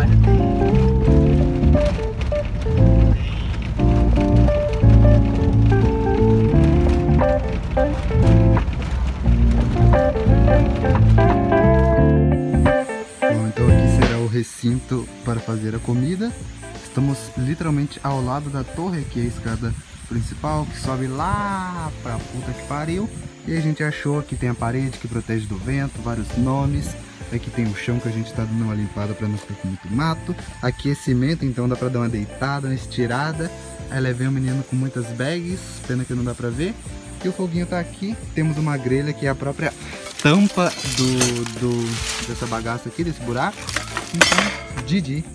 Bom, então aqui será o recinto para fazer a comida. Estamos literalmente ao lado da torre, aqui é a escada principal que sobe lá pra puta que pariu. E a gente achou que tem a parede que protege do vento, vários nomes. Aqui tem o chão que a gente tá dando uma limpada para não ficar com muito mato. Aqui é cimento, então dá pra dar uma deitada, uma estirada. Aí levei um menino com muitas bags, pena que não dá pra ver. E o foguinho tá aqui. Temos uma grelha que é a própria tampa dessa bagaça aqui, desse buraco. Então, Didi.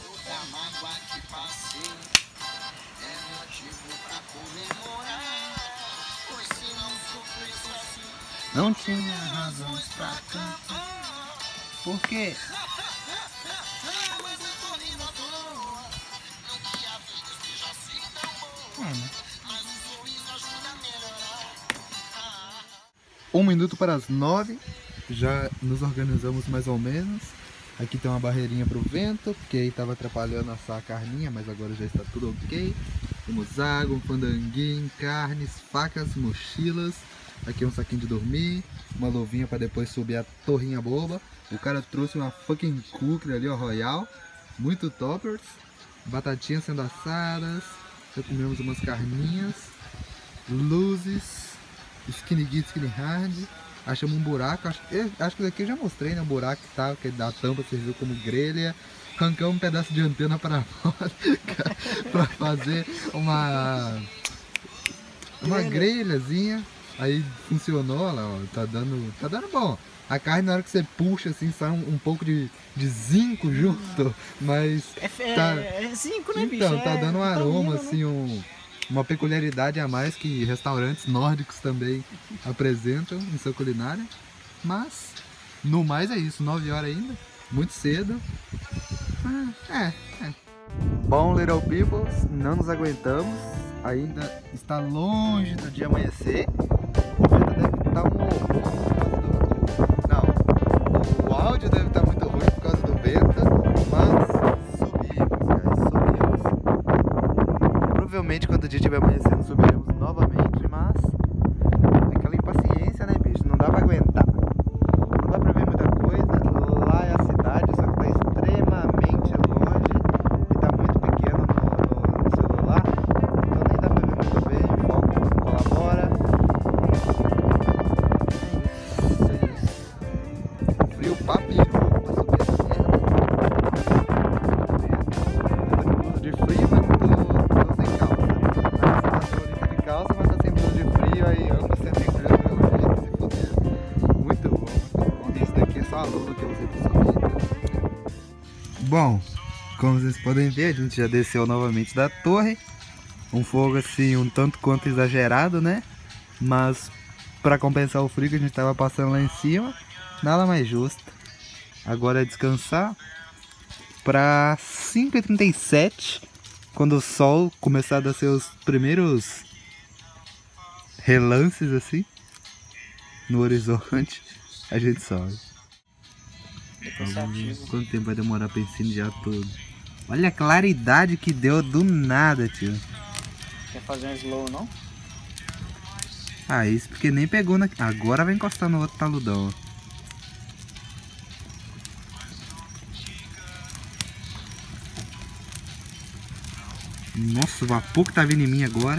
Não tinha razões pra cantar. Por quê? Né? 1 minuto para as 9. Já nos organizamos mais ou menos. Aqui tem uma barreirinha pro vento, porque aí tava atrapalhando assar a carninha, mas agora já está tudo ok. Temos água, um pandanguinho, carnes, facas, mochilas. Aqui é um saquinho de dormir, uma luvinha para depois subir a torrinha boba. O cara trouxe uma fucking cookie ali, ó, royal. Muito toppers. Batatinhas sendo assadas. Já comemos umas carninhas. Luzes. Skinny good, skinny hard. Achamos um buraco. Acho que daqui eu já mostrei, né? O buraco que tá, que da tampa serviu como grelha. Arrancamos um pedaço de antena para fora para fazer uma grelhazinha. Aí funcionou, olha lá, ó, tá dando bom. A carne, na hora que você puxa assim, sai um pouco de zinco junto, mas é zinco, né, bicho? Então, tá dando um aroma, vivo, assim, né? uma peculiaridade a mais que restaurantes nórdicos também apresentam em sua culinária. Mas, no mais é isso, 9 horas ainda, muito cedo. Bom, little peoples, não nos aguentamos, ainda está longe do dia amanhecer. O vento deve estar um horror por causa do... Não, o áudio deve estar muito ruim por causa do vento, mas subimos. Provavelmente quando o dia estiver amanhecendo subiremos novamente, mas é aquela impaciência, né, bicho? Não dá pra aguentar. Não dá pra ver muita coisa. Lá é a cidade, só que tá extremamente longe e tá muito pequeno no celular, então nem dá pra ver muito bem, o foco não colabora. É isso. Frio papiru pra subir essa merda. Tô com blusa de frio, mas tô sem calça. Tô de calça, mas tá sem blusa de frio, aí ambos sentem frio do meu jeito, se fuder. Muito bom. Isso daqui é só a luva que eu usei pra subir. Bom, como vocês podem ver, a gente já desceu novamente da torre. Um fogo assim, um tanto quanto exagerado, né? Mas para compensar o frio que a gente tava passando lá em cima, nada mais justo. Agora é descansar. Para 5h37, quando o sol começar a dar seus primeiros relances assim no horizonte, a gente sobe. Quanto tempo vai demorar pra incendiar tudo? Olha a claridade que deu do nada, tio. Quer fazer um slow, não? Ah, isso porque nem pegou na... Agora vai encostar no outro taludão, ó. Nossa, o vapor que tá vindo em mim agora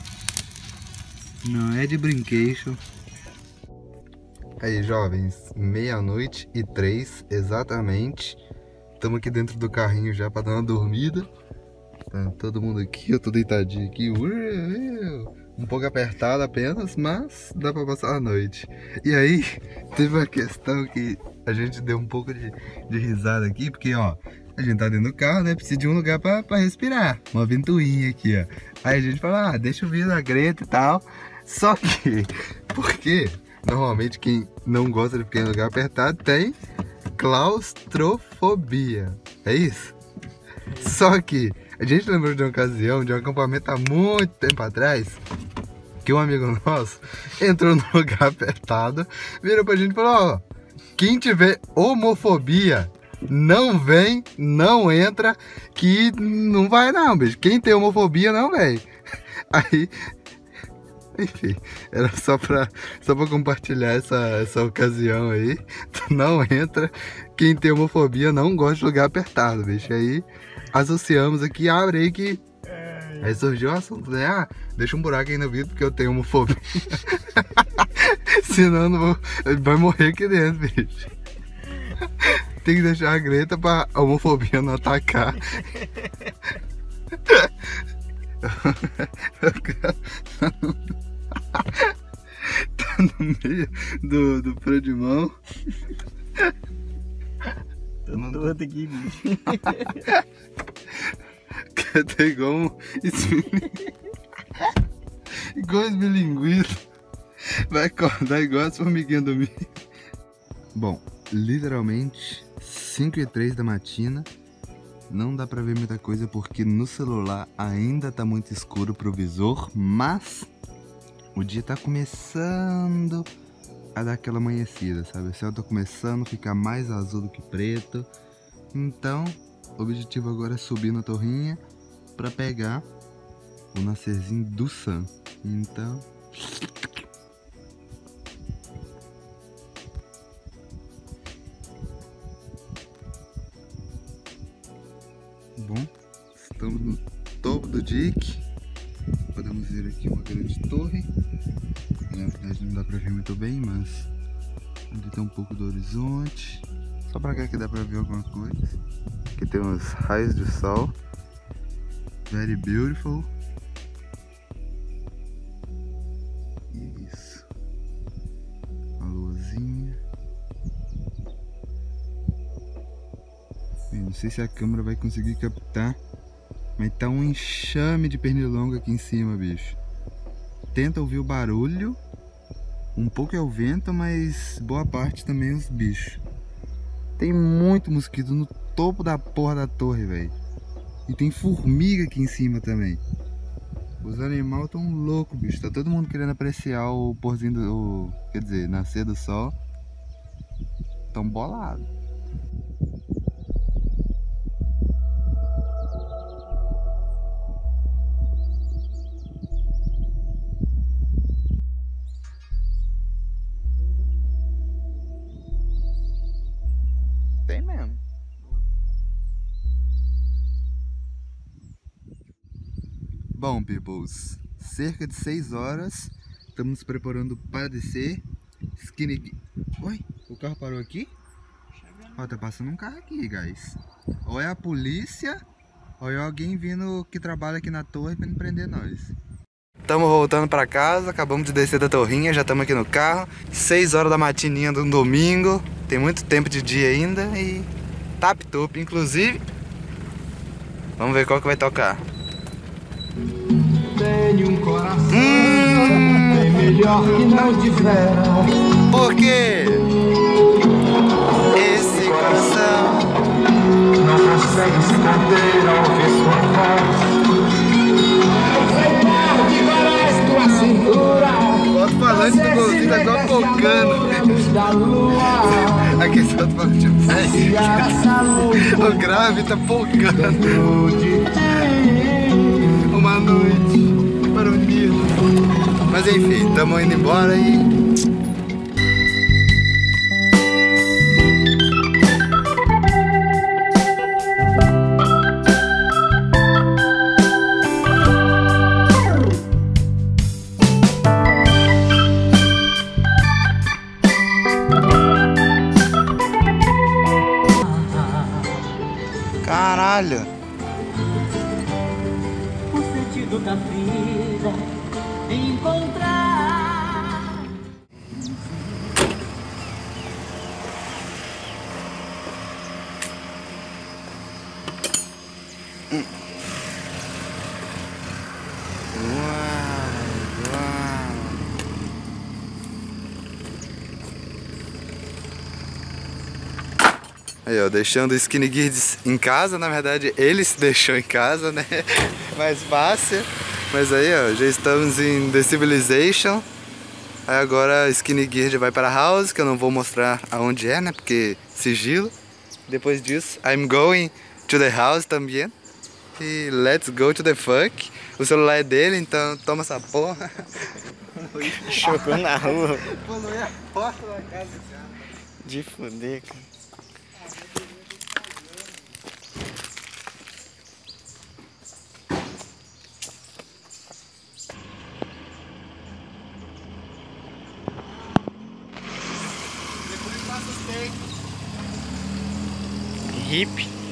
não é de brinquedo. Aí, jovens, 00:03 exatamente. Estamos aqui dentro do carrinho já para dar uma dormida. Tá todo mundo aqui, eu tô deitadinho aqui. Um pouco apertado apenas, mas dá para passar a noite. E aí, teve uma questão que a gente deu um pouco de risada aqui, porque ó, a gente tá dentro do carro, né? Precisa de um lugar pra respirar. Uma ventoinha aqui, ó. Aí a gente fala, ah, deixa eu vir na greta e tal. Só que, porque normalmente quem não gosta de ficar em lugar apertado tem claustrofobia. É isso? Só que a gente lembrou de uma ocasião, de um acampamento há muito tempo atrás, que um amigo nosso entrou num lugar apertado, virou pra gente e falou, ó, quem tiver homofobia, não vem, não entra, que não vai não, bicho. Quem tem homofobia não vem. Aí, enfim, era só pra compartilhar essa ocasião aí. Não entra, quem tem homofobia não gosta de lugar apertado, bicho. Aí, associamos aqui, abre aí que... Aí surgiu o assunto, né? Ah, deixa um buraco aí no vidro porque eu tenho homofobia. Senão não vou... vai morrer aqui dentro, bicho. Tem que deixar a Greta pra homofobia não atacar. Tá no meio do freio de mão. Tô todo aqui, bicho. Tá igual um igual esmilinguido. Vai acordar igual as formiguinhas do milho. Bom, literalmente 5h03 da matina. Não dá pra ver muita coisa porque no celular ainda tá muito escuro pro visor, mas o dia tá começando a dar aquela amanhecida, sabe? O céu tá começando a ficar mais azul do que preto. Então, o objetivo agora é subir na torrinha pra pegar o nascerzinho do Sam. Então... Bom, estamos no topo do dique. Podemos ver aqui uma grande torre. Na verdade não dá pra ver muito bem, mas ali tá um pouco do horizonte. Só pra cá que dá pra ver alguma coisa. Aqui tem uns raios de sol. Very beautiful. Isso. A luzinha. Não sei se a câmera vai conseguir captar, mas tá um enxame de pernilongo aqui em cima, bicho. Tenta ouvir o barulho. Um pouco é o vento, mas boa parte também é os bichos. Tem muito mosquito no topo da porra da torre, velho. E tem formiga aqui em cima também. Os animais tão loucos, bicho. Tá todo mundo querendo apreciar o porzinho do... quer dizer, nascer do sol. Tão bolado. Tem mesmo. Bom, peoples, cerca de 6 horas, estamos nos preparando para descer. Skinny... Oi, o carro parou aqui? Ó, tá passando um carro aqui, guys. Ou é a polícia, ou é alguém vindo que trabalha aqui na torre para prender nós. Estamos voltando para casa, acabamos de descer da torrinha, já estamos aqui no carro. 6 horas da matininha de um domingo, tem muito tempo de dia ainda e tap-top, inclusive. Vamos ver qual que vai tocar. Tenho um coração bem melhor que não tivera. Por quê? Esse coração não consegue se conter ao ouvir sua voz. Enfeitar de varais tua cintura. O alto-falante do golzinho tá igual pocando. Aqui só alto-falante de pé. O grave tá pocando. Uma noite para o Nilo. Mas enfim, estamos indo embora e... Caralho! O sentido da vida encontrar. Aí, ó, deixando o Skinny Gears em casa, na verdade ele se deixou em casa, né? Mais fácil. Mas aí, ó, já estamos em The Civilization. Aí agora Skinny Gears vai para a house, que eu não vou mostrar aonde é, né? Porque sigilo. Depois disso, I'm going to the house também. E let's go to the fuck. O celular é dele, então toma essa porra. Chocou na rua. Poluí a porta da casa, cara. De fuder, cara. Hippie.